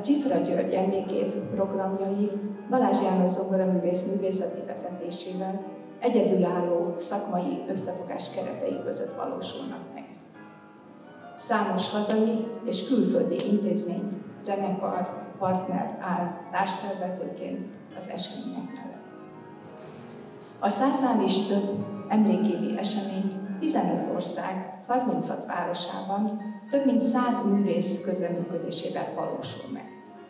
Cifra György emlékév programjai Balázs János zongoraművész művészeti vezetésével egyedülálló szakmai összefogás keretei között valósulnak meg. Számos hazai és külföldi intézmény, zenekar, partner áll társszervezőként az események mellett. A 100-nál is több emlékévi esemény 15 ország, 36 városában több mint 100 művész közreműködésével valósul meg.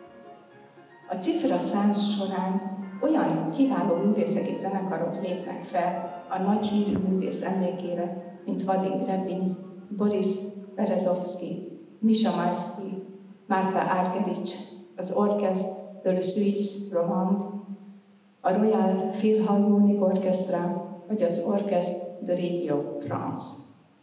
A Cifra 100 során olyan kiváló művészek és zenekarok lépnek fel a nagy hírű művész emlékére, mint Vadim Repin, Boris Berezovsky, Misha Maisky, Márta Argerich, az Orchestre de la Suisse Romande, a Royal Philharmonic Orchestra vagy az Orchestre de Radio France.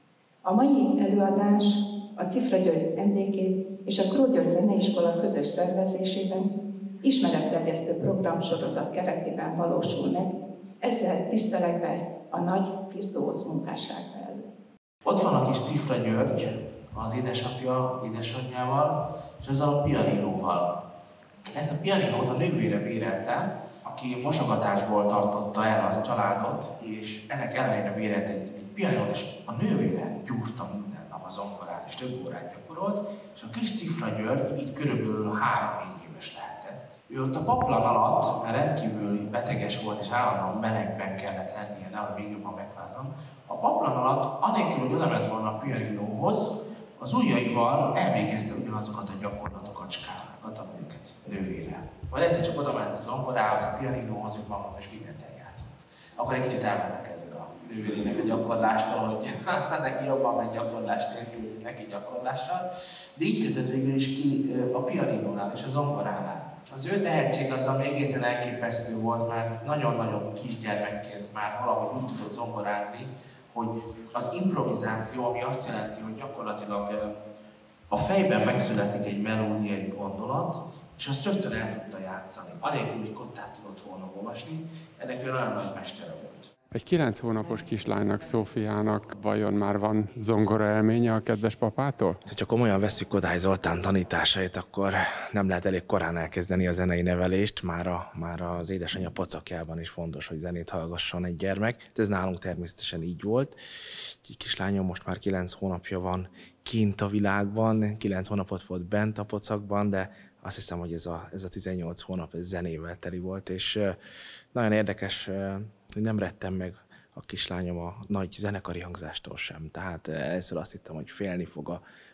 A mai előadás a Cifra György emlékév és a Kró György Zeneiskola közös szervezésében ismeretterjesztő programsorozat keretében valósul meg, ezzel tisztelegve a nagy virtuóz munkásság előtt. Ott van a kis Cifra György, az édesapja, édesanyjával, és azzal a pianinóval. Ezt a pianinót a nővére bérelte, aki mosogatásból tartotta el az családot, és ennek ellenére bérelt egy pianinót, és a nővére gyúrta minden nap a zongorát, és több órát gyakorolt, és a kis Cifra György itt körülbelül 3-4 éves lehetett. Ő ott a paplan alatt, mert rendkívül beteges volt, és állandóan melegben kellett lennie, nehogy még jobban megfázom. A paplan alatt, anélkül, hogy odament volna a pianinóhoz, az ujjaival elvégezte ugyanazokat a gyakorlatokat, skálákat, amelyeket nővére. Vagy egyszer csak odament az zongorához, a pianinóhoz, hogy magam is mindent eljátszott. Akkor egy kicsit elmentek ezzel a nővérének a gyakorlástól, hogy neki jobban megy gyakorlás nélkül, neki gyakorlással. De így kötött végül is ki a pianinónál és a zongoránál. Az ő tehetség azzal egészen elképesztő volt, mert nagyon-nagyon kisgyermekként már valahogy úgy tudott zongorázni, hogy az improvizáció, ami azt jelenti, hogy gyakorlatilag a fejben megszületik egy melódia, egy gondolat, és azt rögtön el tudta játszani. Anélkül, hogy kottát tudott volna olvasni, ennek ő nagyon nagy mestere volt. Egy 9 hónapos kislánynak, Szófiának vajon már van zongora élménye a kedves papától? Ha komolyan vesszük Kodály Zoltán tanításait, akkor nem lehet elég korán elkezdeni a zenei nevelést, már az édesanyja pacakjában is fontos, hogy zenét hallgasson egy gyermek. Ez nálunk természetesen így volt. Egy kislányom most már 9 hónapja van kint a világban, 9 hónapot volt bent a pocakban, de azt hiszem, hogy ez a 18 hónap ez zenével teli volt, és nagyon érdekes, hogy nem rettem meg a kislányom a nagy zenekari hangzástól sem. Tehát először azt hittem, hogy félni fog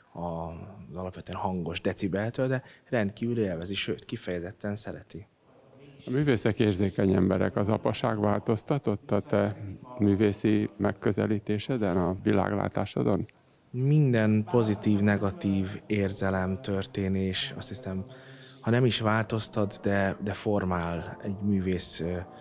az alapvetően hangos decibeltől, de rendkívül élvezi, sőt, kifejezetten szereti. A művészek érzékeny emberek, az apaság változtatott a te művészi megközelítéseden, a világlátásodon? Minden pozitív, negatív érzelem, történés, azt hiszem, ha nem is változtat, de formál egy művész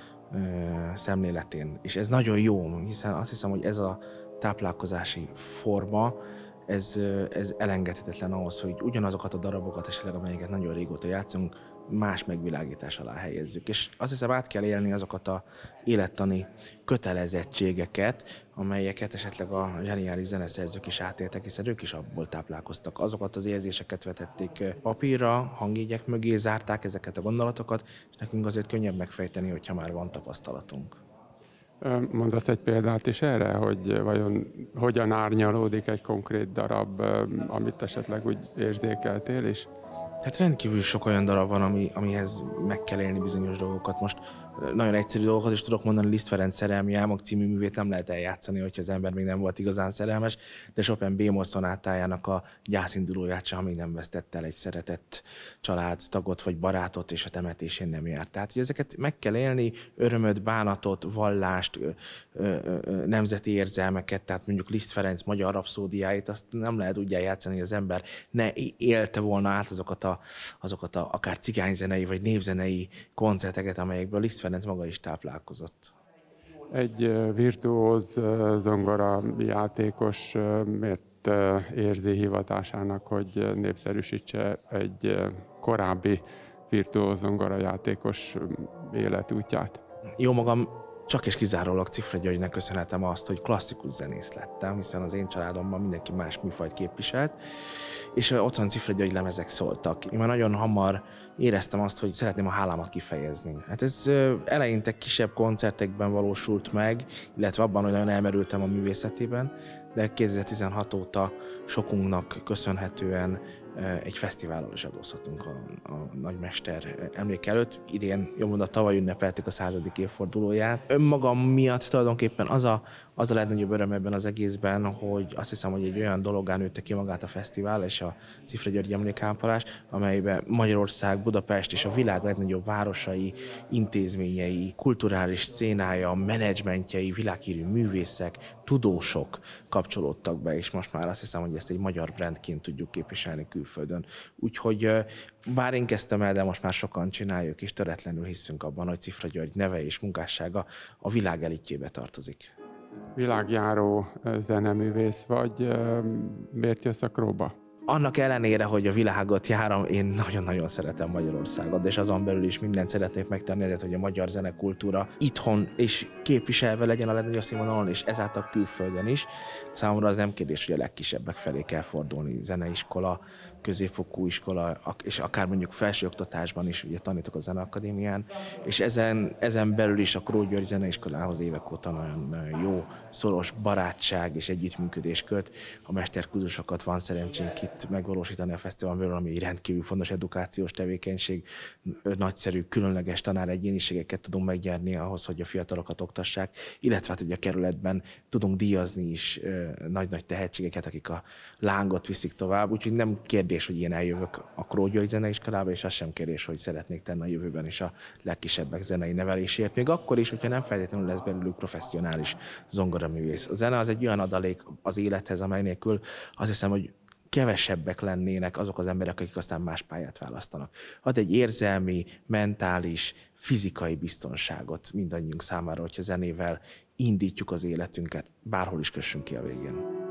szemléletén. És ez nagyon jó, hiszen azt hiszem, hogy ez a táplálkozási forma, ez elengedhetetlen ahhoz, hogy ugyanazokat a darabokat esetleg, amelyeket nagyon régóta játszunk, más megvilágítás alá helyezzük. És azt hiszem, át kell élni azokat a élettani kötelezettségeket, amelyeket esetleg a zseniális zeneszerzők is átéltek, hiszen ők is abból táplálkoztak. Azokat az érzéseket vetették papírra, hangjegyek mögé, zárták ezeket a gondolatokat, és nekünk azért könnyebb megfejteni, hogyha már van tapasztalatunk. Mondasz egy példát is erre, hogy vajon hogyan árnyalódik egy konkrét darab, amit esetleg úgy érzékeltél is? Hát rendkívül sok olyan darab van, amihez meg kell élni bizonyos dolgokat. Most nagyon egyszerű dolgokat is tudok mondani, Liszt Ferenc Szerelmi Álmok című művét nem lehet eljátszani, hogyha az ember még nem volt igazán szerelmes, de Chopin B-moll szonátájának a gyászindulóját sem, amíg nem vesztett el egy szeretett családtagot vagy barátot, és a temetésén nem járt. Tehát, hogy ezeket meg kell élni, örömöt, bánatot, vallást, nemzeti érzelmeket, tehát mondjuk Liszt Ferenc magyar rapszódiáit, azt nem lehet úgy eljátszani, hogy az ember ne élte volna át azokat a akár cigányzenei vagy névzenei koncerteket, amelyekből Liszt Ferenc maga is táplálkozott. Egy virtuóz zongora játékos miért érzi hivatásának, hogy népszerűsítse egy korábbi virtuóz zongora játékos életútját? Jó magam, Csak és kizárólag Cifra Györgynek köszönhetem azt, hogy klasszikus zenész lettem, hiszen az én családomban mindenki más műfajt képviselt, és otthon Cifra György lemezek szóltak. Én már nagyon hamar éreztem azt, hogy szeretném a hálámat kifejezni. Hát ez eleinte kisebb koncertekben valósult meg, illetve abban, hogy nagyon elmerültem a művészetében, de 2016 óta sokunknak köszönhetően egy fesztivállal is adózhatunk a nagymester emlék előtt. Idén, jobb mondat, tavaly ünnepeltük a 100. évfordulóját. Önmagam miatt tulajdonképpen az a legnagyobb öröm ebben az egészben, hogy azt hiszem, hogy egy olyan dologgá nőtte ki magát a fesztivál és a Cifra György emlékápolás, amelyben Magyarország, Budapest és a világ legnagyobb városai, intézményei, kulturális szcénája, menedzsmentjei, világhírű művészek, tudósok kapcsolódtak be, és most már azt hiszem, hogy ezt egy magyar brandként tudjuk képviselni külföldön. Úgyhogy bár én kezdtem el, de most már sokan csináljuk, és töretlenül hiszünk abban, hogy Cifra György neve és munkássága a világ elitjébe tartozik. Világjáró zeneművész vagy, miért jössz a Króba? Annak ellenére, hogy a világot járom, én nagyon-nagyon szeretem Magyarországot, és azon belül is mindent szeretnék megtenni, ezért, hogy a magyar zenekultúra itthon és képviselve legyen a legnagyobb színvonalon, és ezáltal külföldön is. Számomra az nem kérdés, hogy a legkisebbek felé kell fordulni, zeneiskola, középfokú iskola, és akár mondjuk felsőoktatásban is, ugye tanítok a Zeneakadémián, és ezen belül is a Kró György Zeneiskolához évek óta nagyon jó, szoros barátság és együttműködés köt. A mesterkurzusokat van szerencsénk itt megvalósítani a fesztiválon belül, ami egy rendkívül fontos edukációs tevékenység, nagyszerű, különleges tanáregyéniségeket tudunk megnyerni ahhoz, hogy a fiatalokat oktassák, illetve hát, hogy a kerületben tudunk díjazni is nagy-nagy tehetségeket, akik a lángot viszik tovább, úgyhogy nem kérdés, hogy én eljövök a Kró György Zeneiskolába, és az sem kérdés, hogy szeretnék tenni a jövőben is a legkisebbek zenei nevelésért, még akkor is, hogyha nem feltétlenül lesz belőlük professzionális zongoraművész. A zene az egy olyan adalék az élethez, amely nélkül azt hiszem, hogy kevesebbek lennének azok az emberek, akik aztán más pályát választanak. Ad egy érzelmi, mentális, fizikai biztonságot mindannyiunk számára, hogyha zenével indítjuk az életünket, bárhol is kössünk ki a végén.